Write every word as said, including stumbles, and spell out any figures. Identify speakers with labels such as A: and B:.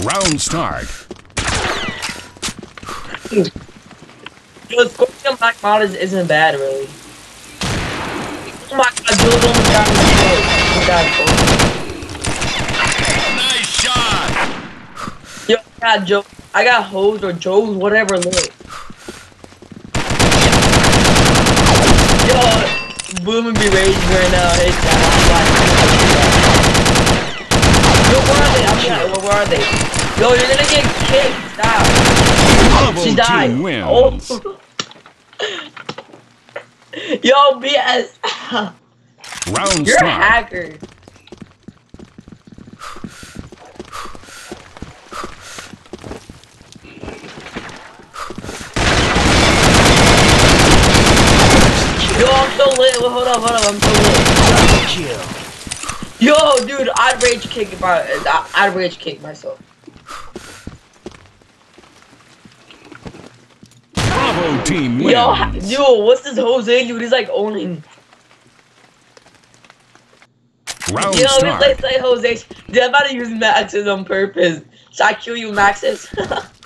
A: Round start.
B: Yo, scorpion black models isn't bad, really. Oh my god, Joe's almost got me killed. Oh my god,
A: Nice shot.
B: Joe. Yo, I got Joe. I got Hose or Joe's, whatever lit. Yo, Boom and be raging right now. Hey, Yo, where are they? I'm here. Where, where are they? Yo, you're gonna get kicked. Stop.
A: Bravo
B: She died.
A: team wins.
B: Oh. Yo, B S.
A: Round
B: You're
A: start.
B: a hacker. Yo, I'm so lit. Well, hold up, hold up. I'm so lit. Yo, dude, I'd rage kick if I, I'd rage kick myself.
A: Bravo team wins.
B: Yo, dude, what's this Jose dude? He's like owning.
A: Round
B: Yo,
A: start.
B: let's play Jose. Dude, I'm about to use Maxes on purpose. Should I kill you, Maxes?